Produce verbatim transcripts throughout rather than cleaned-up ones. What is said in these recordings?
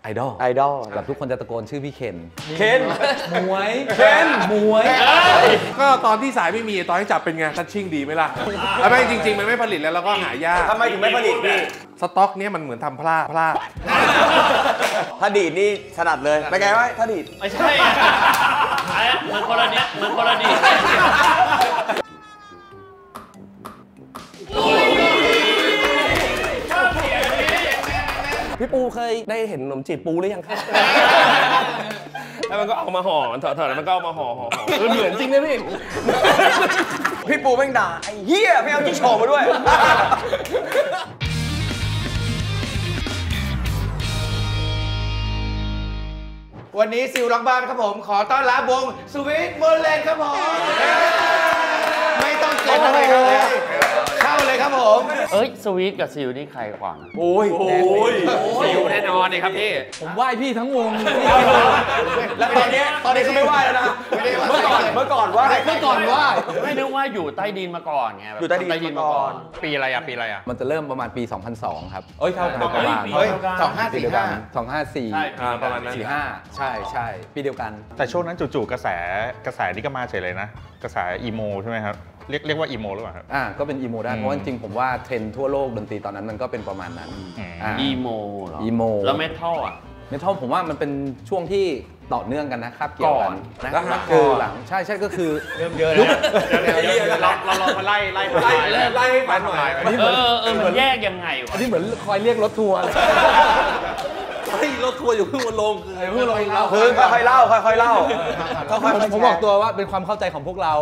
ไอดอลไอดอลแบบทุกคนจะตะโกนชื่อพี่เคนเคนมวยเคนมวยก็ตอนที่สายไม่มีตอนที่จับเป็นไงทัชชิ่งดีไหมล่ะไม่จริงๆมันไม่ผลิตแล้วเราก็หายากทำไมถึงไม่ผลิตพี่สต็อกเนี้ยมันเหมือนทำพลาดพลาดถ้าดีดนี่ถนัดเลยเป็นไงวะถ้าดีดไม่ใช่มันคนละเนี้ยมันคนละดีพี่ปูเคยได้เห็นขนมจีบปูหรือยังครับแล้วมันก็เอามาห่อมันเถอะๆแล้วมันก็เอามาห่อห่อเหมือนจริงนะพี่พี่ปูแม่งด่าไอ้เหี้ยไม่เอาที่โชว์มาด้วยวันนี้ซิลล็อกบ้านครับผมขอต้อนรับวงสวีทโมเลนครับผมไม่ต้องเกินอะไรครับเลยเข้าเลยครับผมเอ้ยสวีทกับซิลนี่ใครก่อนโอ้ยโอ้ยซิลแน่นอนเลยครับพี่ผมไหว้พี่ทั้งวงแล้วตอนนี้ตอนนี้เขาไม่ไหว้แล้วนะเมื่อก่อนเมื่อก่อนไหว้เมื่อก่อนไหว้ไม่นึกว่าอยู่ใต้ดินมาก่อนไงอยู่ใต้ดินมาก่อนปีอะไรอ่ะปีอะไรอ่ะมันจะเริ่มประมาณปี สองพันสอง ครับเอ้ยเท่ากันประมาณสองห้าสี่ห้าสองห้าสี่ประมาณนั้นสี่ห้าใช่ใช่ปีเดียวกันแต่ช่วงนั้นจู่ๆกระแสกระแสนี่ก็มาเฉยเลยนะกระแสอีโมใช่ไหมครับเรียกเรียกว่าอีโมหรือเปล่าครับอ่าก็เป็นอีโมได้เพราะว่าจริงๆผมว่าเทรนด์ทั่วโลกดนตรีตอนนั้นมันก็เป็นประมาณนั้นอีโมเหรออีโมแล้วเมทัลอ่ะเมทัลผมว่ามันเป็นช่วงที่ต่อเนื่องกันนะคาบเกี่ยวกันนะคือหลังใช่ใช่ก็คือเริ่มเยอะแล้วเราเราเราไล่ไล่ไล่ไล่ให้ฟังหน่อยเออเออมันแยกยังไงวะอันนี้เหมือนคอยเรียกรถทัวร์เฮ้ยรถทัวร์อยู่เพิ่งมาลงเพิ่งลงเราเพิ่งค่อยๆเล่าค่อยๆเล่าผมบอกตัวว่าเป็นความเข้าใจของพวกเรา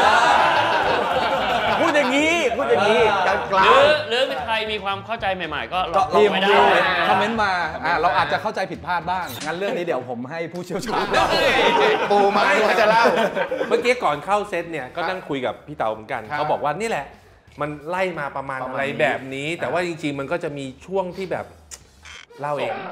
พูดอย่างนี้พูดอย่างนี้กลางหรือหรือใครมีความเข้าใจใหม่ๆก็ลองพิมพ์คอมเมนต์มาเราอาจจะเข้าใจผิดพลาดบ้างงั้นเรื่องนี้เดี๋ยวผมให้ผู้เชี่ยวชาญปูมาจะเล่าเมื่อกี้ก่อนเข้าเซตเนี่ยก็นั่งคุยกับพี่เต๋าเหมือนกันเขาบอกว่านี่แหละมันไล่มาประมาณอะไรแบบนี้แต่ว่าจริงๆมันก็จะมีช่วงที่แบบเล่าเอง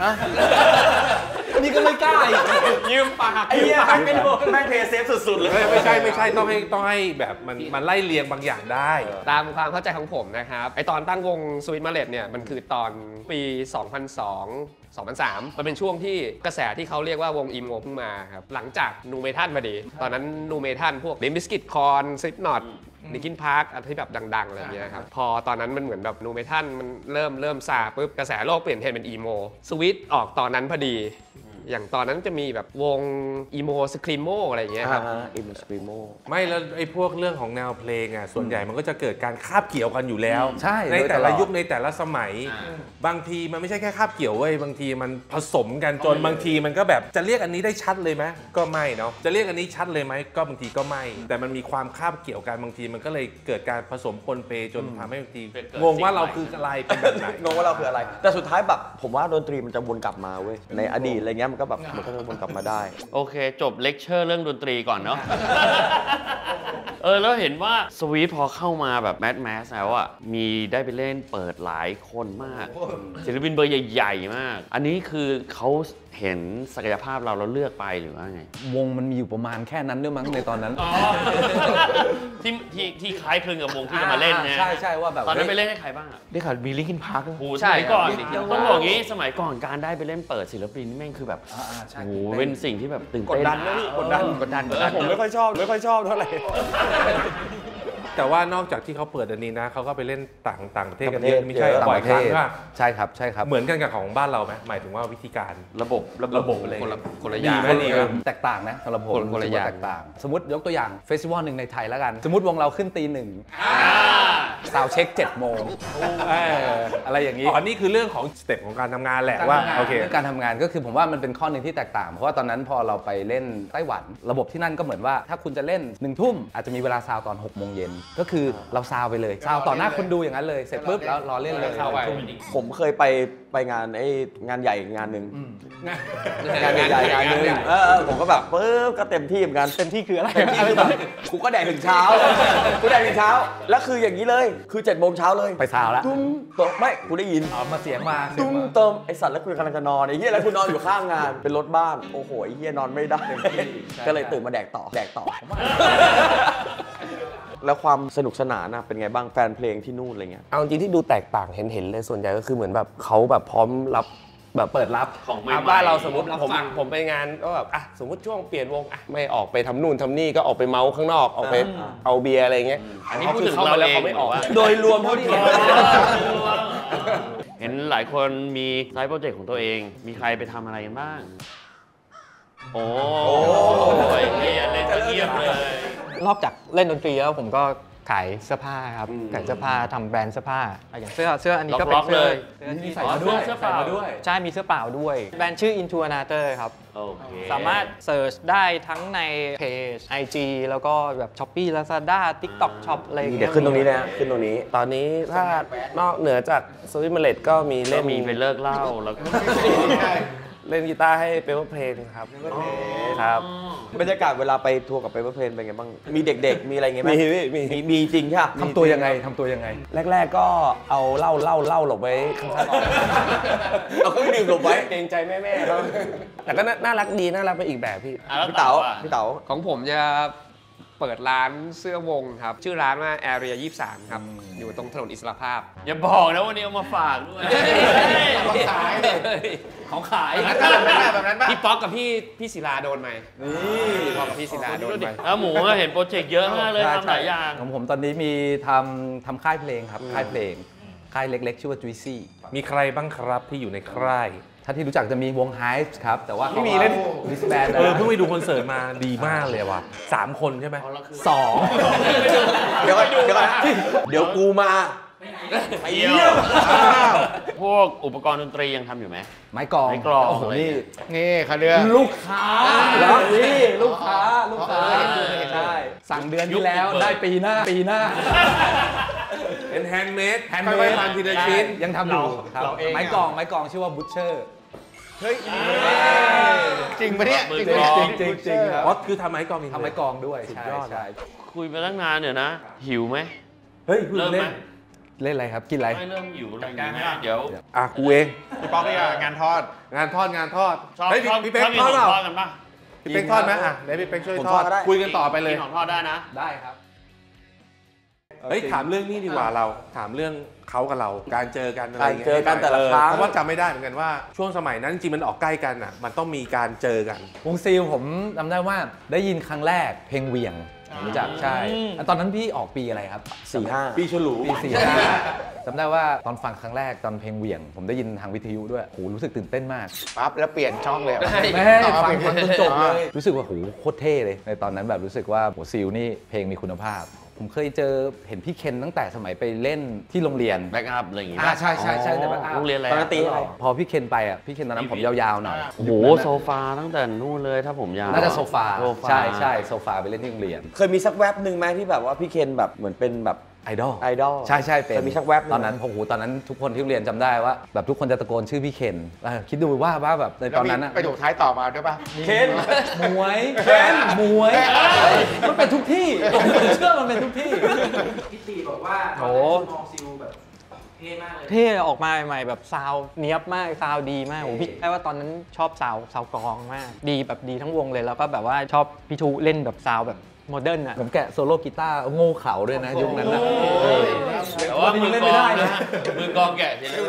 นี่ก็ไม่กล้ายืมปากไอ้เหี้ยแม่งเป็นแม่งเพย์เซฟสุดๆเลยไม่ใช่ไม่ใช่ต้องให้ต้องให้แบบมันมันไล่เรียงบางอย่างได้ตามความเข้าใจของผมนะครับไอตอนตั้งวงสวิตมาเลตเนี่ยมันคือตอนปี สองพันสอง สองพันสาม มันเป็นช่วงที่กระแสที่เขาเรียกว่าวงอีโมเพิ่งมาครับหลังจากนูเมทัลพอดีตอนนั้นนูเมทัลพวกลิมบิสกิตคอนซิปนอตนิกินพาร์คอะไรที่แบบดังๆอะไรอย่างเงี้ยครับพอตอนนั้นมันเหมือนแบบนูเมทัลมันเริ่มเริ่มซาปุ๊บกระแสโลกเปลี่ยนเทรนด์เป็นอีโมสวิตออกตอนนั้นพอดีอย่างตอนนั้นจะมีแบบวงอีโมสครีโมอะไรอย่างเงี้ยครับอีโมสครีโมไม่แล้วไอ้พวกเรื่องของแนวเพลงอ่ะส่วนใหญ่มันก็จะเกิดการคาบเกี่ยวกันอยู่แล้วใช่ในแต่ละยุคในแต่ละสมัยบางทีมันไม่ใช่แค่คาบเกี่ยวเว้ยบางทีมันผสมกันจนบางทีมันก็แบบจะเรียกอันนี้ได้ชัดเลยไหมก็ไม่เนาะจะเรียกอันนี้ชัดเลยไหมก็บางทีก็ไม่แต่มันมีความคาบเกี่ยวกันบางทีมันก็เลยเกิดการผสมปนเปจนทำให้บางทีงงว่าเราคืออะไรเป็นแบบไหนงงว่าเราคืออะไรแต่สุดท้ายแบบผมว่าดนตรีมันจะวนกลับมาเว้ยในอดีตอะไรเงี้ยมันก็แบบมันก็จะวนกลับมาได้โอเคจบเลคเชอร์เรื่องดนตรีก่อนเนาะ เออแล้วเห็นว่าสวีทพอเข้ามาแบบแมสแมสแล้วอ่ะมีได้ไปเล่นเปิดหลายคนมากศิลปินเบอร์ใหญ่ๆมากอันนี้คือเขาเห็นศักยภาพเราแล้วเลือกไปหรือว่าไงวงมันมีอยู่ประมาณแค่นั้นด้วยมั้งในตอนนั้นที่ที่ที่คล้ายคลึงกับวงที่จะมาเล่นนะใช่ใช่ว่าแบบตอนนั้นไปเล่นให้ใครบ้างอ่ะได้ข่าวมีลิงคินพาร์คใช่ก่อนต้องบอกงี้สมัยก่อนการได้ไปเล่นเปิดศิลปินนี่แม่งคือแบบโอ้โหเป็นสิ่งที่แบบตื่นเต้นกดดันนะกดดันกดดันผมไม่ค่อยชอบไม่ค่อยชอบเท่าไหร่แต่ว่านอกจากที่เขาเปิดอันนี้นะเขาก็ไปเล่นต่างต่างประเทศกันเยอะไม่ใช่บ่อยครั้งว่าใช่ครับใช่ครับเหมือนกันกับของบ้านเราไหมหมายถึงว่าวิธีการระบบระบบอะไรคนละอย่างแตกต่างนะสำหรับผมคนละอย่างแตกต่างสมมติยกตัวอย่างเฟสติวัลหนึ่งในไทยแล้วกันสมมติวงเราขึ้นตีหนึ่งซาวเช็คเจ็ดโมงอะไรอย่างนี้อ๋อนี่คือเรื่องของสเต็ปของการทำงานแหละว่าโอเคการทำงานก็คือผมว่ามันเป็นข้อหนึ่งที่แตกต่างเพราะว่าตอนนั้นพอเราไปเล่นไต้หวันระบบที่นั่นก็เหมือนว่าถ้าคุณจะเล่นหนึ่งทุ่มอาจจะมีเวลาซาวตอนหกโมงเย็นก็คือเราซาวไปเลยซาวต่อหน้าคนดูอย่างนั้นเลยเสร็จปุ๊บแล้วรอเล่นเลยผมเคยไปไปงานไอ้งานใหญ่งานหนึ่งงานใหญ่งานหนึ่งเออผมก็แบบปุ๊บก็เต็มที่เหมือนกันเต็มที่คืออะไรเต็มที่คือแบบกูก็แดกถึงเช้ากูแดกถึงเช้าแล้วคืออย่างนี้เลยคือเจ็ดโมงเช้าเลยไปซาวแล้วตุ้มตบไม่กูได้ยินอ๋อมาเสียงมาตุ้มเติมไอสัตว์แล้วกูกำลังจะนอนไอ้เหี้ยแล้วกูนอนอยู่ข้างงานเป็นรถบ้านโอ้โหไอ้เหี้ยนอนไม่ได้ก็เลยตื่นมาแดกต่อแดกต่อแล้วความสนุกสนานนะเป็นไงบ้างแฟนเพลงที่นู่นอะไรเงี้ยเอาจริงที่ดูแตกต่างเห็นเห็นเลยส่วนใหญ่ก็คือเหมือนแบบเขาแบบพร้อมรับแบบเปิดรับของใหม่อ่ะๆบ้านเราสมมติรับผมฟังผมไปงานก็แบบอ่ะสมมติช่วงเปลี่ยนวงอ่ะไม่ออกไปทำนู่นทำนี่ก็ออกไปเมาส์ข้างนอกออกไปเอาเบียร์อะไรเงี้ยอันนี้พูดคืถึงเข้าเรามาแล้วเองเขาไม่ออกหรือว่าโดยรวมเท่าที่เห็นเห็นหลายคนมีไซต์โปรเจกต์ของตัวเอง มีใครไปทำอะไรกันบ้าง โอ้ยเงียบเลยเงียบเลยนอกจากเล่นดนตรีแล้วผมก็ขายเสื้อผ้าครับขายเสื้อผ้าทำแบรนด์เสื้อผ้าอ่ะอย่างเสื้อเสื้ออันนี้ก็เป็นล็อกๆเสื้อเลยเสื้อนี่ที่ใส่มาด้วยเสื้อใส่เปล่ามาด้วยใช่มีเสื้อเปล่าด้วย แบรนด์ชื่อ Into Another ครับโอเคสามารถเสิร์ชได้ทั้งในเพจ ไอ จี แล้วก็แบบ Shopee Lazada TikTok Shop อะไรอย่างเดี๋เงี้ยวย ขึ้นตรงนี้เลยฮะขึ้นตรงนี้ตอนนี้ถ้านอกเหนือจากสวิตเมเลตก็มีเล่เล่นนมีไปเลิกเหล่าแล้วก็เล่นกีตาร์ให้เปเปอร์เพลงครับครับบรรยากาศเวลาไปทัวร์กับเปเปอร์เพลนเป็นไงบ้าง มีเด็กๆ มีอะไรเงี้ยไหมมีพี่มีมีมีจริงใช่ปะทำตัวยังไงทำตัวยังไงแรก ๆ ก็เอาเหล้าเหล้าเหล้าหลบไว้ข้างๆก่อนเอาเครื่องดื่มหลบไว้เกรงใจแม่ๆเขาแต่ก็น่าน่ารักดีน่ารักไปอีกแบบพี่อ่ะแล้วพี่เต๋าอ่ะพี่เต๋าของผมจะเปิดร้านเสื้อวงครับ ชื่อร้านว่า Area ยี่สิบสามครับ อยู่ตรงถนนอิสระภาพอย่าบอกนะวันนี้เอามาฝากด้วยของขายของขายพี่ป๊อกกับพี่พี่ศิลาโดนไหมพี่ป๊อกกับพี่ศิลาโดนไหมแล้วหมูก็เห็นโปรเจกต์เยอะมากเลยใช่ทำหลายอย่างของผมตอนนี้มีทำทำค่ายเพลงครับ ค่ายเพลง ค่ายเล็กๆ ชื่อว่า Juicy มีใครบ้างครับที่อยู่ในค่ายถ้าที่รู้จักจะมีวง Hive ครับ แต่ว่าไม่มีเล่นดิสแบนเออเพิ่งไปดูคอนเสิร์ตมาดีมากเลยว่ะสามคนใช่ไหมสองเดี๋ยวก่อนเดี๋ยวก่อนเดี๋ยวกูมาไปเยี่ยมพวกอุปกรณ์ดนตรียังทำอยู่ไหมไม้กลองไม้กลองโอ้โหอะไรนี่เนี่ยนี่เขาเรียกลูกค้าแล้วนี่ลูกค้าลูกค้าใช่สั่งเดือนที่แล้วได้ปีหน้าปีหน้าเป็นแฮนด์เมดแฮนด์ค่เมอยดๆทำทีละชิ้นยังทำอยู่ครับเราเองไม้กลองไม้กลองชื่อว่า Butcher จริงปะเนี่ยมือจริงกลองจริงจริงครับอ๋อคือทำไม้กลองเองทำไม้กลองด้วยใช่ใช่คุยมาตั้งนานเนี่ยนะ หิวไหมเฮ้ยเพิ่งเริ่มไหมเล่นเล่นอะไรครับกินอะไรไม่เริ่มหิวอะไรอย่างเงี้ยเดี๋ยวอ่ะกูเองพี่ป๊อกนี่งานทอดงานทอดงานทอดชอบเฮ้ยชอบพี่เป๊กชอบมีทขออดงเปล่าทอดกันป่ะพี่เป๊กทอดไหมอ่ะเดี๋ยวพี่เป๊กช่วยผมททออดดก็ได้คุยกันต่อไปเลยกินของทอดได้นะได้ครับเฮ้ยถามเรื่องนี้ดีกว่าเราถามเรื่องเขากับเราการเจอกันอะไรการเจอกันแต่ละครั้งเพราะว่าจำไม่ได้เหมือนกันว่าช่วงสมัยนั้นจริงๆมันออกใกล้กันอ่ะมันต้องมีการเจอกันวงซีลผมจำได้ว่าได้ยินครั้งแรกเพลงเหวี่ยงรู้จักใช่ตอนนั้นพี่ออกปีอะไรครับสี่ห้าปีฉลูปีสี่ห้าจำได้ว่าตอนฟังครั้งแรกตอนเพลงเหวี่ยง ผมได้ยินทางวิทยุด้วยโหรู้สึกตื่นเต้นมากปั๊บแล้วเปลี่ยนช่องเลยแม่ฟังฟังจนจบเลยรู้สึกว่าโหโคตรเท่เลยในตอนนั้นแบบรู้สึกว่าโหซีลนี่เพลงมีคุณภาพ ผมเคยเจอเห็นพี่เคนตั้งแต่สมัยไปเล่นที่โรงเรียนแบ็กอัพอะไรอย่างงี้อ่าป่ะใช่ใช่ใช่แต่ back up โรงเรียนอะไรตอนนั้นตีอะไรพอพี่เคนไปอ่ะพี่เคนตอนนั้นผมยาวๆหน่อยโอ้โหโซฟาตั้งแต่นู่นเลยถ้าผมยาวน่าจะโซฟาโซฟาใช่ใช่โซฟาไปเล่นที่โรงเรียนเคยมีสักแวบหนึ่งไหมที่แบบว่าพี่เคนแบบเหมือนเป็นแบบไอดอลไอดอลใช่ใช่เป็นเคยมีสักแวบหนึ่งตอนนั้นผมโหตอนนั้นทุกคนที่โรงเรียนจำได้ว่าแบบทุกคนจะตะโกนชื่อพี่เคนเออคิดดูว่าว่าแบบในตอนนั้นอะไปถูกท้ายต่อมาด้วยป่ะเคนมวยเคนมวยมันเป็นทุกที่ผมเชื่อมันเป็นทุกที่โอ้เท่ออกมาใหม่ๆแบบซาวเนี้ยบมากซาวดีมากโอ้พี่ได้ว่าตอนนั้นชอบซาวซาวกลองมาก ดีแบบดีทั้งวงเลยแล้วก็แบบว่าชอบพี่ทูเล่นแบบซาวแบบโมเดิร์นอ่ะผมแกะโซโล่กีตาร์โง่เข่าด้วยนะยุคนั้นนะเออแต่ว่ามือกลองนะมือกลองแกะทีละ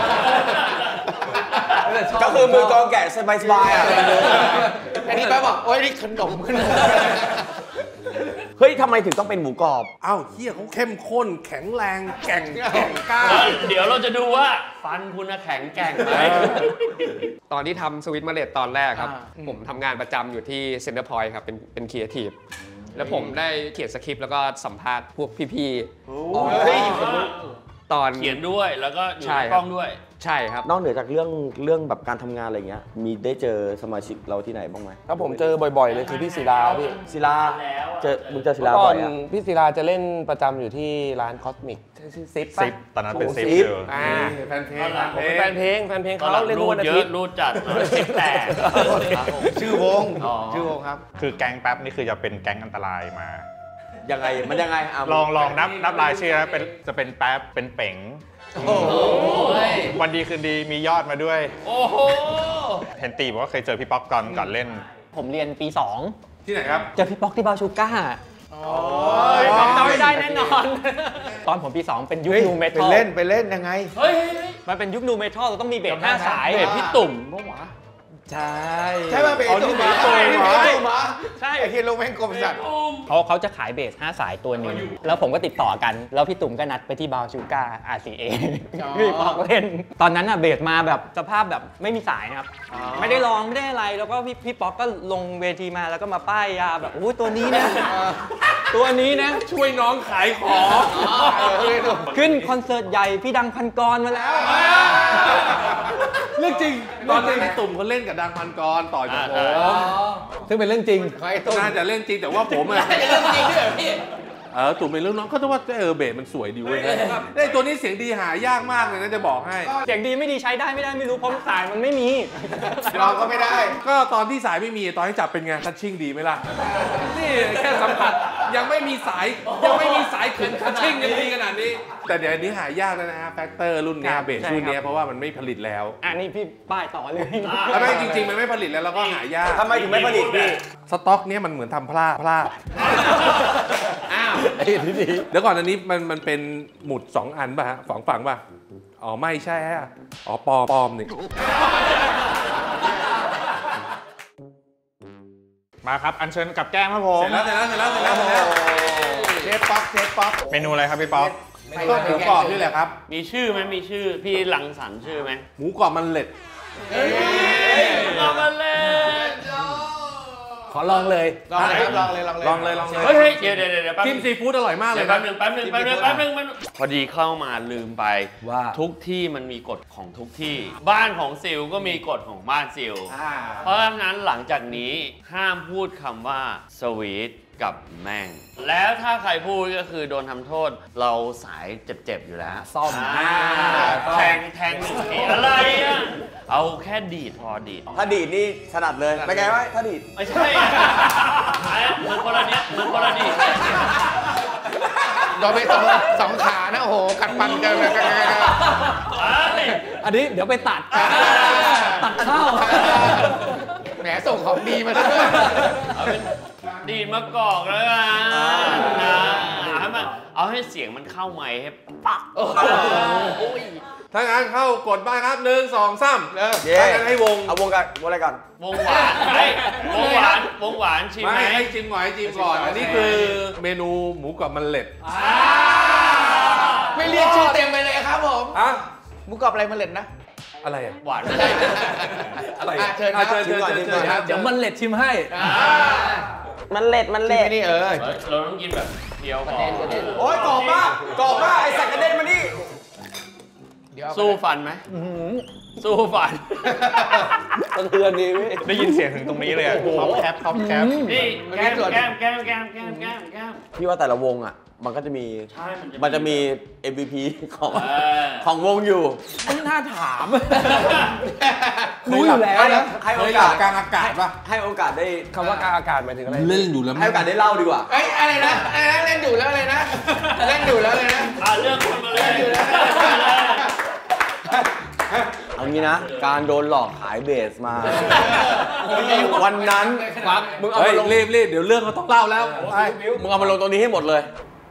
ก็คือมือกลองแกะสบายสบายๆอ่ะอันนี้แป๊บบอกโอ้ยนี่ขนมขึ้นเฮ้ยทำไมถึงต้องเป็นหมูกรอบเอ้าเฮียเขาเข้มข้นแข็งแรงแก่งแก่งกล้าเดี๋ยวเราจะดูว่าฟันคุณน่ะแข็งแกร่งไหมตอนที่ทำสวิตมาเลตตอนแรกครับ ผมทำงานประจำอยู่ที่เซ็นเตอร์พอยต์ครับ เป็นเป็นครีเอทีฟแล้วผมได้เขียนสคริปต์แล้วก็สัมภาษณ์พวกพี่ๆตอนเขียนด้วยแล้วก็อยู่ใช่ในครับกล้องด้วยใช่ครับนอกเหนือจากเรื่องเรื่องแบบการทำงานอะไรเงี้ย มีได้เจอสมาชิกเราที่ไหนบ้างไหมถ้าผมเจอบ่อยๆเลยคือพี่ศิลาพี่ศิลาเจอมึงเจอศิลาก่บ่ออน ยอ่ะพี่ศิลาจะเล่นประจำอยู่ที่ร้านคอสมิกชื่อซิปซิปตอนนั้นเป็นซิปซิปอยู่อ่าแฟนเพลงผมเป็นแฟนเพลงแฟนเพลงตอนหเขาลังเล่นรูทุกดวันอาเยทิอะตย์รูดจัดสิบแตกชื่อวงชื่อวงครับคือแก๊งแป๊บนี่คือจะเป็นแก๊งอันตรายมายังไงมันยังไงอ่ะลองลองนับนับรายชื่อนะเป็นจะเป็นแป๊บเป็นเป๋งโอ้โหวันดีคืนดีมียอดมาด้วยโอ้โหเห็นตีบอกว่าเคยเจอพี่ป๊อกก่อนก่อนเล่นผมเรียนปีสองที่ไหนครับเจอพี่ป๊อกที่บาชูก้าจำไม่ได้แน่นอน ตอนผมปีสองเป็นยุคนูเมไปทัลเล่นไปเล่นยังไงเฮ้ยเฮ้ยเฮ้ยมันเป็นยุคนูเมทัลเราต้องมีเบสห้าสายเบสพี่ตุ่มเมื่อวานใช่ใช่ป่ะเบสตัวหมาเบสตัวหมาใช่ไอ้ที่ลงแม่งกลมสัตว์เขาเขาจะขายเบสห้าสายตัวหนึ่งแล้วผมก็ติดต่อกันแล้วพี่ตุ่มก็นัดไปที่บาวชูการ์ อาร์ ซี เอ พี่บอกเล่นตอนนั้นอะเบสมาแบบสภาพแบบไม่มีสายนะครับไม่ได้ลองไม่ได้อะไรแล้วก็พี่พี่ป๊อกก็ลงเวทีมาแล้วก็มาป้ายยาแบบโอ้ยตัวนี้นะตัวนี้นะช่วยน้องขายของขึ้นคอนเสิร์ตใหญ่พี่ดังพันกรมาแล้วเรื่องจริงตอนนั้นพี่ตุ่มเขาเล่นกับดังพันกรต่อจากผมซึ่งเป็นเรื่องจริงน่าจะเล่นจริงแต่ว่าผมอะเรื่องจริงด้วยเหรอพี่เออตุ่มเป็นเรื่องน้องเขาจะว่าเออเบสมันสวยดีเว้ยไอ้ตัวนี้เสียงดีหายากมากเลยนะจะบอกให้เสียงดีไม่ดีใช้ได้ไม่ได้ไม่รู้เพราะสายมันไม่มีเราก็ไม่ได้ก็ตอนที่สายไม่มีตอนที่จับเป็นไงทัชชิ่งดีไหมล่ะนี่แค่สัมผัสยังไม่มีสายยังไม่มีสายขึงทัชชิ่งยังดีขนาดนี้ แต่เดี๋ยวนี้หายากแล้วนะฮะแฟกเตอร์รุ่นเนี้ยเบสรุ่นเนี้ยเพราะว่ามันไม่ผลิตแล้วอันนี้พี่ป้ายต่อเลยแล้วไม่จริงๆมันไม่ผลิตแล้วแล้วก็หายากทำไมถึงไม่ผลิตพี่สต็อกเนี้ยมันเหมือนทำพลาดพลาดอ้าวไอ้นี่ดีเดี๋ยวก่อนอันนี้มันมันเป็นหมุดสองอันป่ะฮะฝังฝังป่ะอ๋อไม่ใช่ฮะอ๋อปลอมปลอมนี่มาครับ อัญเชิญกับแก้มครับผมเสร็จแล้วเสร็จแล้วเสร็จแล้วเสร็จแล้วเสร็จแล้วเชฟป๊อกเชฟป๊อกเมนูอะไรครับพี่ป๊อปก็หมูกรอบนี่แหละครับมีชื่อไหมมีชื่อพี่หลังสรรค์ชื่อไหมหมูกรอบมันเล็ดเรามาเล่นขอลองเลยลองเลยครับลองเลยลองเลยลองเลยลองเลยเฮ้ยเฮ้ยเดี๋ยวเดี๋ยวเดี๋ยวแป๊บจิ้มซีฟู้ดอร่อยมากเลเดี๋ยยวแป๊บหนึงแป๊บหนึงแป๊บหนึงแป๊บหนึงมันพอดีเข้ามาลืมไปว่าทุกที่มันมีกฎของทุกที่ บ้านของซิลก็มีกฎของบ้านซิล เพราะฉะนั้นหลังจากนี้ห้ามพูดคำว่าสวีทกับแม่ง แล้วถ้าใครพูดก็คือโดนทำโทษเราสายเจ็บๆอยู่แล้วซ่อมอ่าแทงแทงหนึ่งทีอะไรอ่ะ เอาแค่ดีดพอดีดถ้าดีดนี่ถนัดเลยเป็นไงวะถ้าดีดไม่ใช่อ่ะมันคนละเนี้ยมันคนละดีดเราไปสองสองขานะโอ้โหกัดฟันกันเลยอันนี้เดี๋ยวไปตัด ตัดเข้าแหมส่งของดีมาด้วยเอาเป็นดีดมากอกแล้วกันนะเอาให้มันเอาให้เสียงมันเข้าไมค์ให้ปักถ้างั้นเข้ากดบ้านครับหนึ่งสองสามเย้ถ้างั้นให้วงเอาวงกันวงอะไรก่อนวงหวานเฮ้ยวงหวานวงหวานชิมไหมไม่ให้ชิมก่อนให้ชิมก่อน อันนี้คือเมนูหมูกรอบมันเล็ดไม่เรียกชื่อเต็มไปเลยครับผมอ่ะหมูกรอบอะไรมาเล็ดนะอะไรอ่ะหวานไม่ได้อะไรอ่ะเชิญครับเชิญเชิญเชิญเชิญครับเดี๋ยวมันเล็ดชิมให้มันเล็ดมันเล็เล็ดดนี่เออเฮ้ยเราต้องกินแบบเคี้ยวก่อนโอ๊ยกรอบมากกรอบมากไอ้สักกระเด็นมานี่เดี๋ยวเอาไปสู้ฟันไหมสู้ฟันสะเทือนดีพี่ได้ยินเสียงถึงตรงนี้เลยอะท็อปแคปท็อปแคปนี่แก้มแก้มแก้มแก้มแก้มแก้มแก้มพี่ว่าแต่ละวงอ่ะ มันก็จะมีใช่มันจะมันจะมี เอ็ม วี พี ของเออของวงอยู่ไม่น่าถาม รู้อยู่แล้วนะให้เคโอยหลักาบสกลางอากาศป่ะให้โอกาสได้คำว่ากลางอากาศหมายถึงอะไรเล่นอยู่แล้วให้โอกาสได้เล่าดีกว่าเอ้ยอะไรนะอะไรนะเล่นดูแล้วอะไรนะ เล่นดูแล้วอะไรนะอ่ะเรื่องคนมาเลยเอางี้นะ การโดนหลอกขายเบสมา วันนั้นมึงเอาเฮ้มาย ลงรีบรีบเดี๋ยวเรื่องเขาต้องเล่าแล้วไปมึงเอามาลงตรงนี้ให้หมดเลย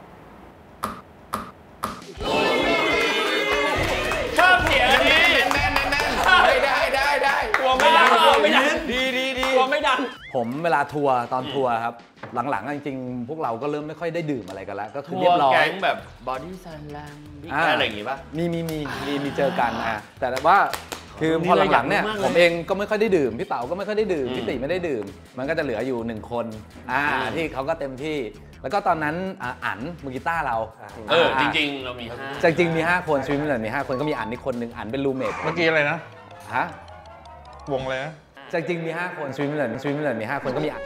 ชอบเสียงอันนี้แน่นแน่นแน่นได้ได้ได้ได้กลัวไม่ดังกลัวไม่ดังดีดีดีกลัวไม่ดังผมเวลาทัวร์ตอนทัวร์ครับ หลังๆจริงๆ พวกเราก็เริ่มไม่ค่อยได้ดื่มอะไรกันแล้ว ก็คือทัวเรียบร์ร้อยแก๊งแบบบอดี้สแลมบิ๊กอ่าอะไรอย่างงี้ป่ะมีมีมีมีมีเจอกันอ่ะแต่ว่าคือพอหลังๆเนี่ยนี่เราอยากรู้มากเลยผมเองก็ไม่ค่อยได้ดื่มพี่เต๋าก็ไม่ค่อยได้ดื่มพี่ติไม่ได้ดื่ม มันก็จะเหลืออยู่หนึ่งคนอ่าที่เขาก็เต็มที่ แล้วก็ตอนนั้นอ่ะอั๋นมือกีตาร์เราเออจริงๆ เรามีห้าจริงๆมีห้าคนชีวิตมันมีห้าคนก็มีอั๋นอีกคนหนึ่งอั๋นเป็นรูเมทเมื่อกี้อะไรนะฮะวงอะไรนะจริงๆมีห้าคนชีวิตมันชีวิตมันมีห้าคนก็มีอั๋น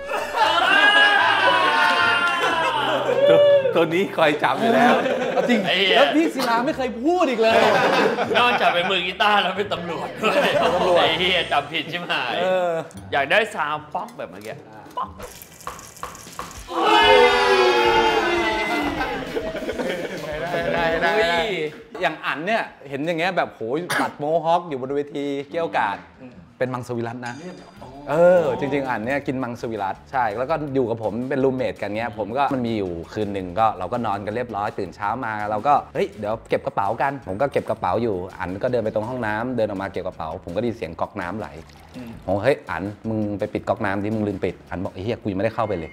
ตัวตัวนี้คอยจับอยู่แล้วเอาจริงไอ้เหี้ยแล้วพี่ศิลาไม่เคยพูดอีกเลยนอกจากเป็นมือกีตาร์แล้วเป็นตำรวจด้วยไอ้เหี้ยจำผิดใช่ไหมเอออยากได้ซาวด์ป๊อกแบบเมื่อกี้ป๊อกได้ได้ได้ได้อย่างอันเนี่ยเห็นอย่างเงี้ยแบบโหยตัดโมฮอคอยู่บนเวทีเกี่ยวกาดเป็นมังสวิรัตนะเออจริงๆอันเนี่ยกินมังสวิรัตใช่แล้วก็อยู่กับผมเป็นรูมเมทกันเงี้ยผมก็มันมีอยู่คืนหนึ่งก็เราก็นอนกันเรียบร้อยตื่นเช้ามาเราก็เฮ้ยเดี๋ยวเก็บกระเป๋ากันผมก็เก็บกระเป๋าอยู่อันก็เดินไปตรงห้องน้ำเดินออกมาเก็บกระเป๋าผมก็ได้ยินเสียงก๊อกน้ำไหลผมเฮ้ยอันมึงไปปิดก๊อกน้ำที่มึงลืมปิดอันบอกไอ้เหี้ยกูยังไม่ได้เข้าไปเลย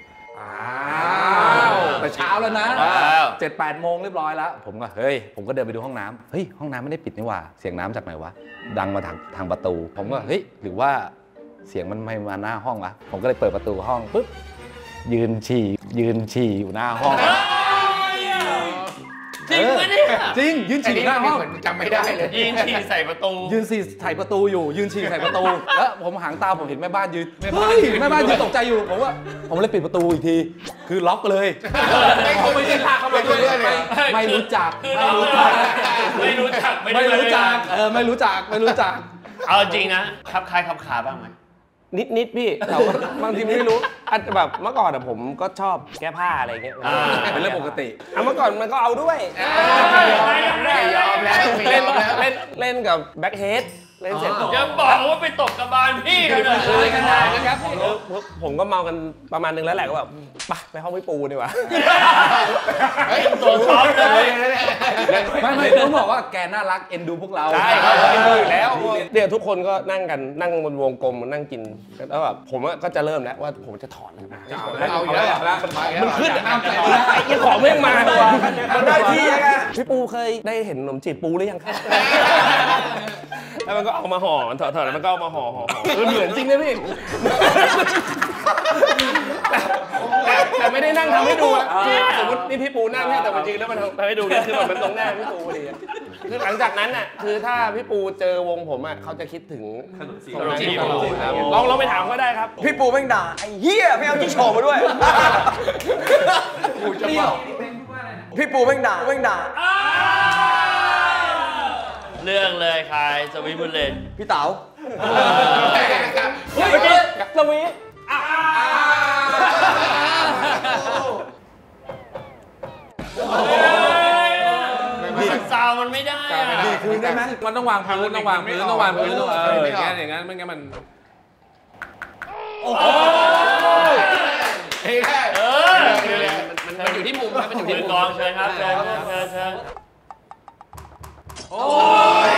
แต่เช้าแล้วนะเจ็ดแปดโมงเรียบร้อยแล้วผมก็เฮ้ยผมก็เดินไปดูห้องน้ำเฮ้ยห้องน้ำไม่ได้ปิดนี่หว่าเสียงน้ำจากไหนวะดังมาทางทางประตูผมก็เฮ้ยหรือว่าเสียงมันไม่มาหน้าห้องวะผมก็เลยเปิดประตูห้องปุ๊บยืนฉี่ยืนฉี่อยู่หน้าห้องจริงไหมเนี่ยจริงยืนฉี่หน้าห้องจำไม่ได้เลยยืนฉี่ใส่ประตูยืนฉี่ใส่ประตูอยู่ยืนฉี่ใส่ประตูแล้วผมหางตาผมเห็นแม่บ้านยืนแม่บ้านแม่บ้านยืนตกใจอยู่ผมว่าผมเลยปิดประตูอีกทีคือล็อกเลยไม่ได้ลากเข้าไปด้วยเลยไม่รู้จักไม่รู้จักไม่รู้จักไม่รู้จักเออไม่รู้จักไม่รู้จักเอาจริงนะคับคล้ายคับขาบ้างไหมนิดนิดพี่แต่ว่าบางทีไม่รู้อันแบบเมื่อก่อนอะผมก็ชอบแก้ผ้าอะไรเงี้ยเป็นเรื่องปกติอ่ะเมื่อก่อนมันก็เอาด้วยไม่ยอมแล้วไม่ยอมแล้วเล่นเล่นกับแบ็คเฮดเล่นเสร็จจะบอกว่าไปตกกระบาลพี่เลยกันได้นะครับผมก็เมากันประมาณนึงแล้วแหละก็แบบไปไปห้องพี่ปูดีกว่าเฮ้ยตัวท็อปเลยไม่ไม่ต้องบอกว่าแกน่ารักเอ็นดูพวกเราใช่ครับเอ็นดูอยู่แล้วเดี๋ยวทุกคนก็นั่งกันนั่งบนวงกลมนั่งกินแล้วแบบผมก็จะเริ่มแล้วว่าผมจะถอดแล้วเอาอีกแล้วมันขึ้นห้ามใส่ไอ้ของไม่มาว่ะได้ที่ไงพี่ปูเคยได้เห็นขนมจีบปูหรือยังครับแล้วมันก็เอามาห่อถอดๆแล้วมันก็เอามาห่อห่อเหมือนจริงนะพี่แต่ไม่ได้นั่งทำให้ดูสมมตินี่พี่ปูนั่งให้แต่จริงแล้วมันทำให้ดูเนี่ยคือมันเป็นตรงหน้าพี่ปูพอดีคือหลังจากนั้นน่ะคือถ้าพี่ปูเจอวงผมอ่ะเขาจะคิดถึงขนมจีบลองลองไปถามก็ได้ครับพี่ปูแม่งด่าไอ้เหี้ยไม่เอาจิ๊กโฉมาด้วยพี่ปูแม่งด่าแม่งด่าเรื่องเลยใครสวีทบุลเลตพี่เต๋าเมื่อกี้สวีทซาวมันไม่ได้ดีคืนได้ไหมมันต้องวางพื้นต้องวางพื้นต้องวางพื้นต้องเอออย่างงั้นอย่างงั้นไม่งั้นมันโอ้โหเฮ้ยเออมันอยู่ที่มุมครับมันอยู่ที่มุมกองเชิญครับเชิญเชิญเชิญโอ้ย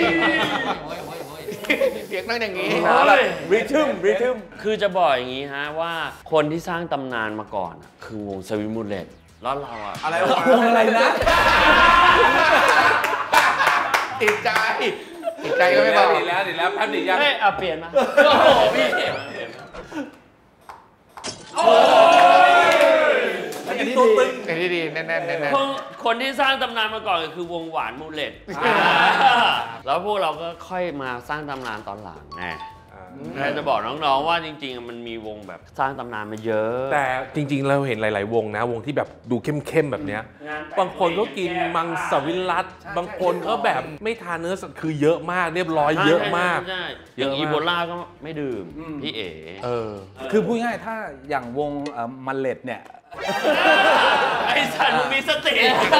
เสียงนั่งอย่างนี้ริทึมริทึมคือจะบอกอย่างนี้ฮะว่าคนที่สร้างตำนานมาก่อนคือวงสวีทบุลเลตแล้วเราอะอะไรวะวงอะไรนะติดใจติดใจก็ไม่บอกติดแล้วติดแล้วแป๊บนึงยังเฮ้ยเอาเปลี่ยนมาโอ้โหพี่โอ้ยอันนี้ตัวตึงอันนี้ดีแน่นๆแน่นๆคนที่สร้างตำนานมาก่อนคือวงหวานมูเลตแล้วพวกเราก็ค่อยมาสร้างตำนานตอนหลังไงจะบอกน้องๆว่าจริงๆมันมีวงแบบสร้างตำนานมาเยอะแต่จริงๆเราเห็นหลายๆวงนะวงที่แบบดูเข้มๆแบบเนี้ยบางคนก็กินมังสวิรัตบางคนก็แบบไม่ทานเนื้อสัตว์คือเยอะมากเรียบร้อยเยอะมากอย่างอีโบลาก็ไม่ดื่มพี่เอ๋เออคือพูดง่ายถ้าอย่างวงมันเลดเนี่ยไอ้สันมึงมีสติ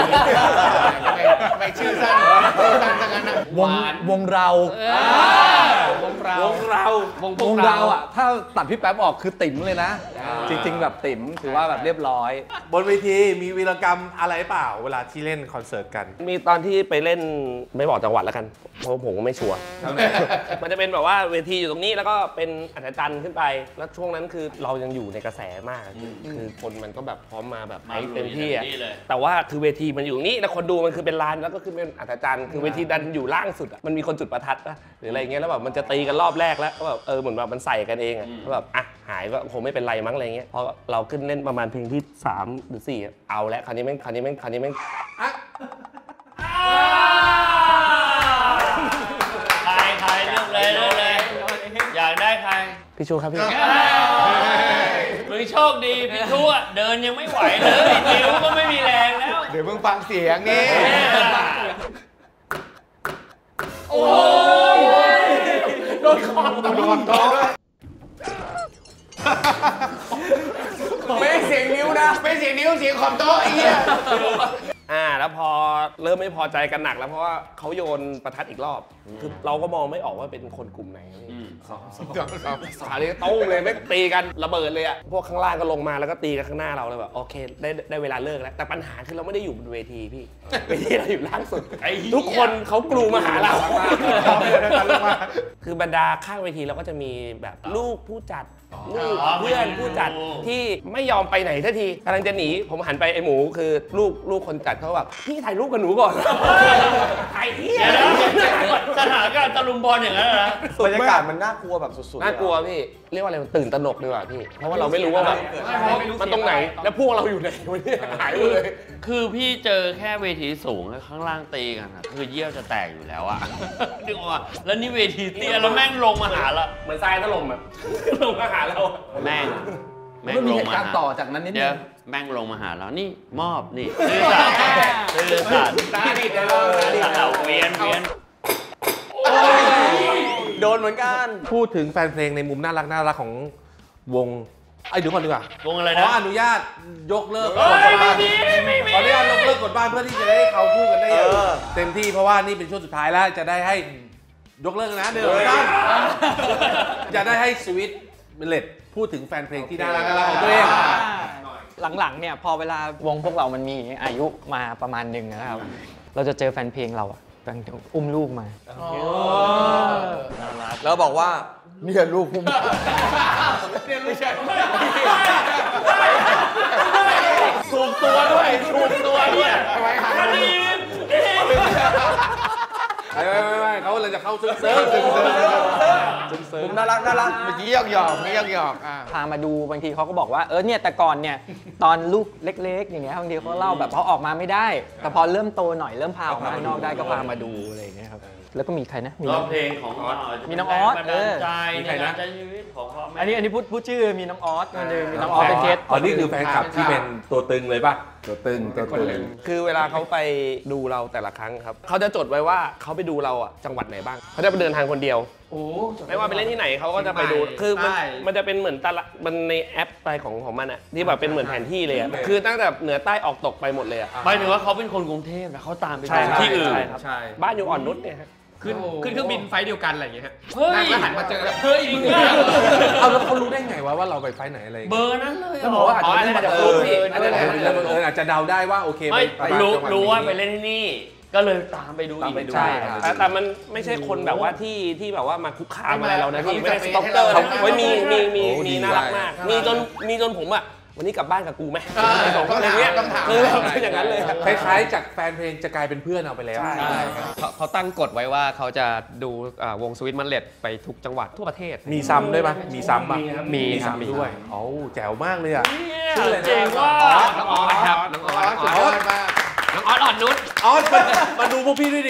ไม่ชื่อสั้นชื่อสั้นทั้งนั้นนะวงวงเราวงเราวงเราวงเราอ่ะถ้าตัดพี่แป๊บออกคือติ๋มเลยนะจริงๆแบบติ๋มถือว่าแบบเรียบร้อยบนเวทีมีวีรกรรมอะไรเปล่าเวลาที่เล่นคอนเสิร์ตกันมีตอนที่ไปเล่นไม่บอกจังหวัดแล้วกันเพราะผมก็ไม่ชัวร์มันจะเป็นแบบว่าเวทีอยู่ตรงนี้แล้วก็เป็นอัศจรรย์ขึ้นไปแล้วช่วงนั้นคือเรายังอยู่ในกระแสมากคือคนมันก็แบบพร้อมมาแบบไปเต็มที่อ่ะแต่ว่าคือเวทีมันอยู่นี่แล้วคนดูมันคือเป็นลานแล้วก็คือเป็นอัศจรรย์คือเวทีดันอยู่ล่างสุดอ่ะมันมีคนจุดประทัดนะหรืออะไรเงี้ยแล้วแบบมันจะตีกันรอบแรกแล้วก็แบบเออเหมือนแบบมันใส่กันเองอ่ะแบบอ่ะหายก็คงไม่เป็นไรมั้งอะไรเงี้ยพอเราขึ้นเล่นประมาณเพลงที่สามหรือสี่เอาแล้วคราวนี้แม่งคราวนี้แม่งคราวนี้แม่งใครใครเลือกเลยเลือกเลยอยากได้ใครพี่ชูครับพี่มึงโชคดีพี่ชูอ่ะเดินยังไม่ไหวเลยนิ้วก็ไม่มีแรงแล้วเดี๋ยวมึงฟังเสียงนี่โอ้ยโดนคอโดนคอด้วยไม่เสียงนิ้วนะไม่เสียงนิ้วเสียงขอบโต๊ะไอ้เหี้ยอ่าแล้วพอเริ่มไม่พอใจกันหนักแล้วเพราะว่าเขาโยนประทัดอีกรอบคือเราก็มองไม่ออกว่าเป็นคนกลุ่มไหนสถานีโต้งเลยไม่ตีกันระเบิดเลยอ่ะพวกข้างล่างก็ลงมาแล้วก็ตีกันข้างหน้าเราเลยแบบโอเคได้ได้เวลาเลิกแล้วแต่ปัญหาคือเราไม่ได้อยู่บนเวทีพี่เวทีเราอยู่ล่างสุดทุกคนเขากลูมาหาเราคือบรรดาข้างเวทีเราก็จะมีแบบลูกผู้จัดลูกเพื่อนผู้จัดที่ไม่ยอมไปไหนทันทีกำลังจะหนีผมหันไปไอ้หมูคือลูกลูกคนจัดเขาแบบพี่ถ่ายรูปกับหนูก่อนถ่ายเฮียสถานการณ์ตะลุมบอลอย่างนั้นนะบรรยากาศมันน่ากลัวแบบสุดๆน่ากลัวพี่เรียกว่าอะไรตื่นตระหนกดีกว่าพี่เพราะว่าเราไม่รู้ว่าแบบมันตรงไหนแล้วพวกเราอยู่ไหนวันนี้หายไปเลยคือพี่เจอแค่เวทีสูงข้างล่างตีกันอะคือเยี่ยวจะแตกอยู่แล้วอะนึกว่าแล้วนี่เวทีเตี้ยแล้วแม่งลงมาหาละเหมือนทรายถล่มอะลงมาหาเราแม่งแม่งมันมีลงเหตุมาการณ์หาต่อจากนั้นนิดนึเดี๋ยวงแม่งลงมาหาเรานี่มอบนี่ซื่อสัตย์ซื่อสัตย์ตาดิดเลยเราตาดิดเอาเวียนเวียนโดนเหมือนกันพูดถึงแฟนเพลงในมุมน่ารักน่ารักของวงไอ้เดี๋ยวก่อนดีกว่าวงอะไรขอนะอนุญาตยกเลิกกฎบ้านขออนุญาตยกเลิกกฎบ้านเพื่อที่จะได้เขาพูดกันได้อย่างเต็มที่เพราะว่านี่เป็นช่วงสุดท้ายแล้วจะได้ให้ยกเลิกนะเดี๋ยวกันจะได้ให้สวิตเมล็ดพูดถึงแฟนเพลงที่น่ารักน่ารักของตัวเองหลังๆเนี่ยพอเวลาวงพวกเรามันมีอายุมาประมาณหนึ่งนะครับเราจะเจอแฟนเพลงเราอะอุ้มลูกมาแล้วบอกว่าเนี่ยลูกผมไม่ใช่ถูกตัวด้วยถูกตัวด้วยคดีไม่ไม่ไม่เขาเลยจะเข้าซึ้งซึ้งผมน่ารักน่ารักเมื่อกี้หยอกหยอกไม่หยอกหยอกอ่าพามาดูบางทีเขาก็บอกว่าเออเนี่ยแต่ก่อนเนี่ยตอนลูกเล็กๆอย่างเงี้ยบางทีเขาเล่าแบบเขาออกมาไม่ได้แต่พอเริ่มโตหน่อยเริ่มพาออกมาข้างนอกได้ก็พามาดูอะไรอย่างเงี้ยครับแล้วก็มีใครนะมีร้องเพลงของออสมีน้องออสเออใจในการใช้ชีวิตของพ่อแม่อันนี้อันนี้พูดพูดชื่อมีน้องออสคนนึงมีน้องออสเป็นเคสตอนนี้คือแฟนคลับที่เป็นตัวตึงเลยป่ะตัวตึงตัวตึงคือเวลาเขาไปดูเราแต่ละครั้งครับเขาจะจดไว้ว่าเขาไปดูเราอ่ะจังหวัดไหนบ้างเขาจะไปเดินทางคนเดียวไม่ว่าไปเล่นที่ไหนเขาก็จะไปดูคือมันมันจะเป็นเหมือนตละมันในแอปไปของของมันอ่ะที่แบบเป็นเหมือนแผนที่เลยอ่ะคือตั้งแต่เหนือใต้ออกตกไปหมดเลยอ่ะหมายถึงว่าเขาเป็นคนกรุงเทพนะเขาตามไปใช่ดูที่อื่นใช่บ้านอยู่อ่อนนุชเนี่ยขึ้นขึ้นเครื่องบินไฟล์เดียวกันอะไรอย่างเงี้ยฮะเฮ้ยนั่งแล้วหันมาเจอเฮ้ยมึงอะเอาแล้วเขารู้ได้ไงวะว่าเราไปไฟไหนอะไรเบอร์นั้นเลยแล้วบอกว่าอาจจะไม่ได้มาจากเอลูกอพี่นั่นแหละเอออาจจะเดาได้ว่าโอเคไม่ไปรู้จังหวัดรู้ว่านี้ไปเล่นที่นี่ ก็เลยตามไปดูอีกใช่แต่แต่มันไม่ใช่คนแบบว่าที่ที่แบบว่ามาคุกคามอะไรเรานะพี่ไม่ได้สต็อกเกอร์ไว้มีมีมีมีน่ารักมากมีจนมีจนผมอ่ะวันนี้กลับบ้านกับกูไหมอะไรเงี้ยคืออย่างนั้นเลยคล้ายๆจากแฟนเพลงจะกลายเป็นเพื่อนเอาไปแล้วเขาเขาตั้งกฎไว้ว่าเขาจะดูอ่าวงสวิตมันเลดไปทุกจังหวัดทั่วประเทศมีซ้ำด้วยปะมีซ้ำปะมีมีครับซ้ำด้วยโอ้แจ๋วมากเลยอ่ะเจ๋งว่าน้องออสครับน้องออสสุดยอดมากน้องออสอ่อนนุชอ๋อมามาดูพวกพี่ด้วยดิ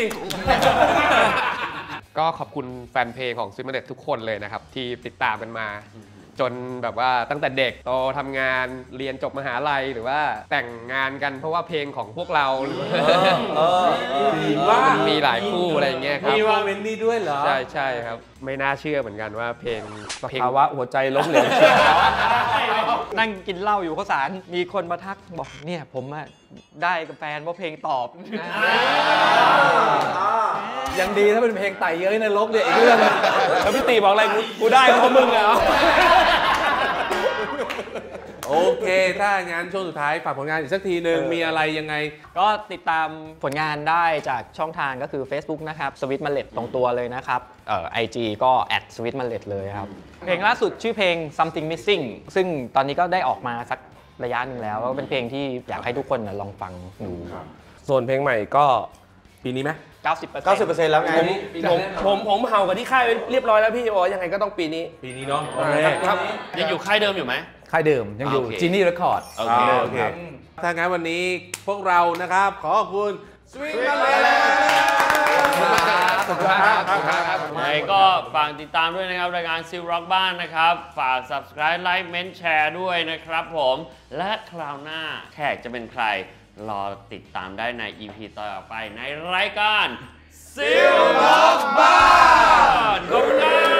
ก็ขอบคุณแฟนเพลงของสวิตมันเลดทุกคนเลยนะครับที่ติดตามกันมาจนแบบว่าตั้งแต่เด็กโตทำงานเรียนจบมหาลัยหรือว่าแต่งงานกันเพราะว่าเพลงของพวกเรามันมีหลายคู่อะไรอย่างเงี้ยครับมีวาเวนนี่ด้วยเหรอใช่ใช่ครับไม่น่าเชื่อเหมือนกันว่าเพลงเพลงภาวะหัวใจล้มเหลวนั่งกินเหล้าอยู่ข้าวสารมีคนมาทักบอกเนี่ยผมอะได้กับแฟนว่าเพลงตอบยังดีถ้าเป็นเพลงไต่เย้ยในรกเนี่ยอีกเรื่องนึงแล้วพี่ตีบอกอะไรกูกูได้เพราะมึงเหรอโอเคถ้างั้นช่วงสุดท้ายฝากผลงานอีกสักทีหนึ่งมีอะไรยังไงก็ติดตามผลงานได้จากช่องทางก็คือ Facebook นะครับ Sweet Mallet ตรงตัวเลยนะครับเอ่อ ไอ จี ก็ แอท สวิต mallet เลยครับ เพลงล่าสุดชื่อเพลง something missing ซึ่งตอนนี้ก็ได้ออกมาสักระยะหนึ่งแล้วก็เป็นเพลงที่อยากให้ทุกคนนะลองฟังดูส่วนเพลงใหม่ก็ปีนี้ไหมเก้าสิบเปอร์เซ็นต์เก้าสิบเปอร์เซ็นต์แล้วไงผมผมผมเห่ากับที่ค่ายไว้เรียบร้อยแล้วพี่โอ้ยังไงก็ต้องปีนี้ปีนี้เนาะโอเคครับยังอยู่ค่ายเดิมอยู่ไหมค่ายเดิมยังอยู่โอเคจีนี่เรคคอร์ดโอเคอ่าโอเคถ้างั้นวันนี้พวกเรานะครับขอขอบคุณสวีทมาเลยขอบคุณครับขอบคุณครับยังไงก็ฝากติดตามด้วยนะครับรายการซิลร็อกบ้านนะครับ ฝาก subscribe ไลค์เมนต์แชร์ด้วยนะครับผม และคราวหน้าแขกจะเป็นใคร รอติดตามได้ใน อี พี ต่อไปในรายการซิลร็อกบ้านขอบคุณครับ